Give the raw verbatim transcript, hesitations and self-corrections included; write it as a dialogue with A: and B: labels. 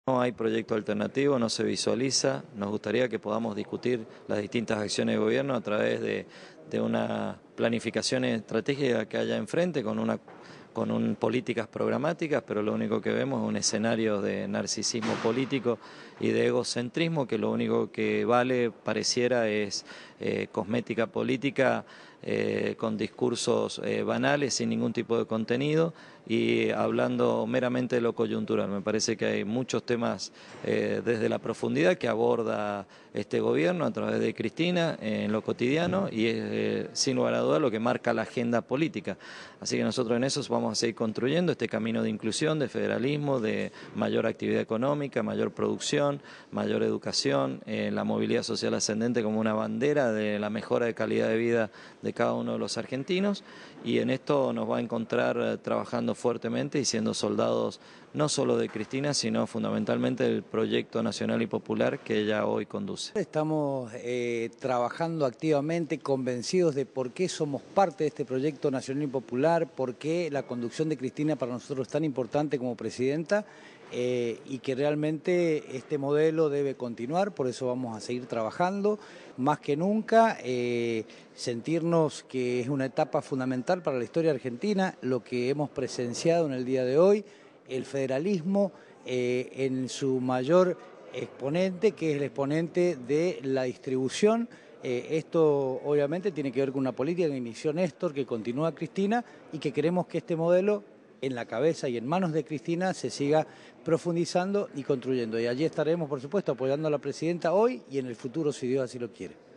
A: No hay proyecto alternativo, no se visualiza. Nos gustaría que podamos discutir las distintas acciones de gobierno a través de, de una planificación estratégica que haya enfrente con una con un, políticas programáticas, pero lo único que vemos es un escenario de narcisismo político y de egocentrismo que lo único que vale pareciera es eh, cosmética política eh, con discursos eh, banales sin ningún tipo de contenido y hablando meramente de lo coyuntural. Me parece que hay muchos temas eh, desde la profundidad que aborda este gobierno a través de Cristina en lo cotidiano y es eh, sin lugar a duda lo que marca la agenda política. Así que nosotros en eso vamos a seguir construyendo este camino de inclusión, de federalismo, de mayor actividad económica, mayor producción, mayor educación, eh, la movilidad social ascendente como una bandera de la mejora de calidad de vida de cada uno de los argentinos, y en esto nos va a encontrar eh, trabajando fuertemente y siendo soldados no solo de Cristina, sino fundamentalmente del proyecto nacional y popular que ella hoy conduce.
B: Estamos eh, trabajando activamente, convencidos de por qué somos parte de este proyecto nacional y popular, por qué la conducción de Cristina para nosotros es tan importante como presidenta eh, y que realmente este modelo debe continuar, por eso vamos a seguir trabajando más que nunca, eh, sentirnos que es una etapa fundamental para la historia argentina, lo que hemos presenciado en el día de hoy, el federalismo eh, en su mayor exponente, que es el exponente de la distribución. Eh, esto obviamente tiene que ver con una política que inició Néstor, que continúa Cristina y que queremos que este modelo en la cabeza y en manos de Cristina se siga profundizando y construyendo. Y allí estaremos, por supuesto, apoyando a la presidenta hoy y en el futuro, si Dios así lo quiere.